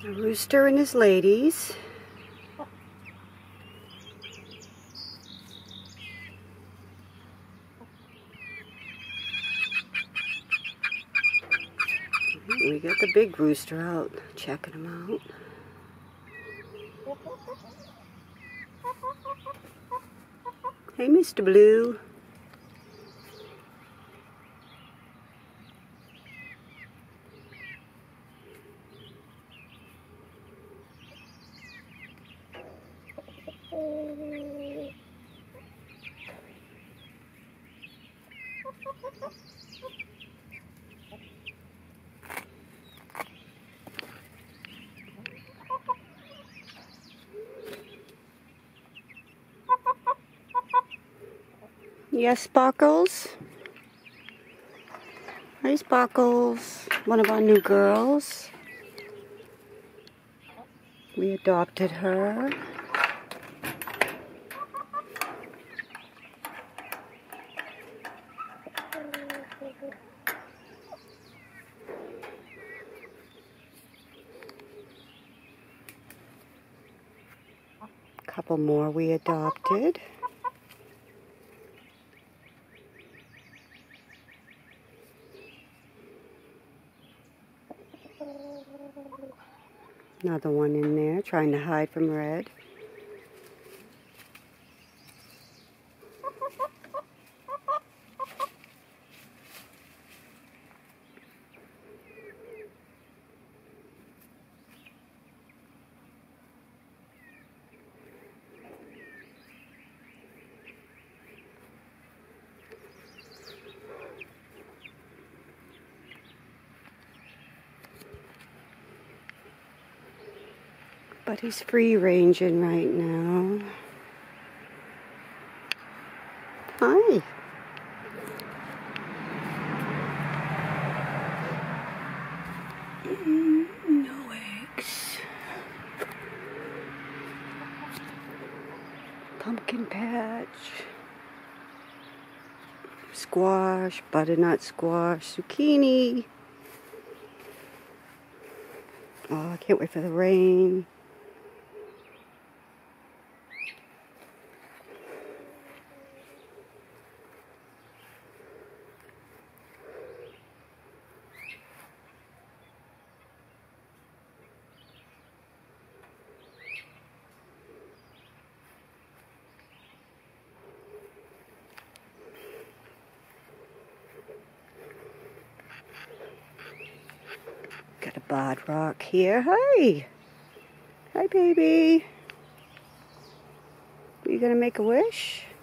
A rooster and his ladies. We got the big rooster out, checking him out. Hey, Mr. Blue. Yes, Sparkles? Hey, Sparkles. One of our new girls. We adopted her. Couple more we adopted. Another one in there trying to hide from Red. But he's free ranging right now. Hi. No eggs. Pumpkin patch. Squash, butternut squash, zucchini. Oh, I can't wait for the rain. Got a barred rock here. Hi. Hi, baby. Are you gonna make a wish?